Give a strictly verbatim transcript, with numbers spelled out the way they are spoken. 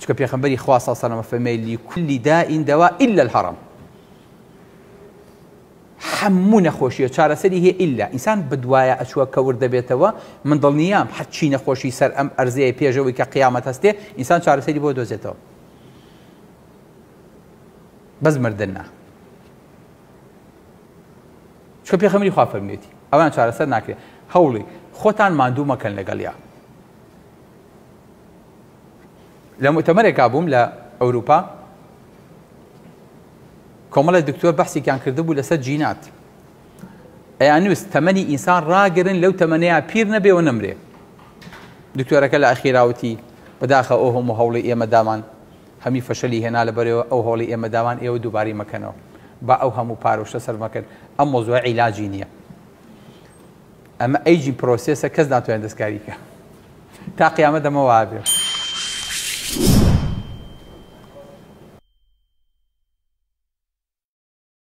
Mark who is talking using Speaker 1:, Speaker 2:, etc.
Speaker 1: چکە پێغەمبەری خوا صلی الله علیه و سلم فەرمێ لكل داء دواء إلا الهرم. هەموو نەخۆشیە چارەسەری هەیە ئیلا ئینسان بەدوایە ئەچووە کەور دەبێتەوە من دڵنیام هەرچی نەخۆشی سەر ئەم ئەرزەیە پێشەوەی کە قیامەت هەستێ ئینسان چارەسەری بۆ دۆزێتەوە بەس مردن نا. چکە پێغەمبەری خوا فەرمێتی ئەوان چارەسەر ناکرێت. هەوڵی خۆتان ماندوو مەکەن لەگەڵیا. لە مؤتەمەرێکا بووم لە ئەوروپا کۆمەڵە دکتۆر بەحسێکیان کردبوو لەسەر جینات. ئەیان نووست تەمەنی ئینسان ڕاگرن لەو تەمەنەیە پیر نەبێەوە نەمرێ. دکتۆرەکە لە ئەخیراوتی بەداخە ئەو هەموو هەوڵی ئێمە دامان هەمی فەشەلی هێنا لەبەرەوە ئەو هەوڵی ئێمە داوان ئێوە دووباری مەکەنەوە با ئەو هەموو پارۆشتە سەر مەکەن ئەم مۆزوع عیلاجی نییە. ئەمە ئەیجی پرۆسێسە کەس ناتوانێت دەستکاری بکە تا قیامەت دەمەوە وابێ.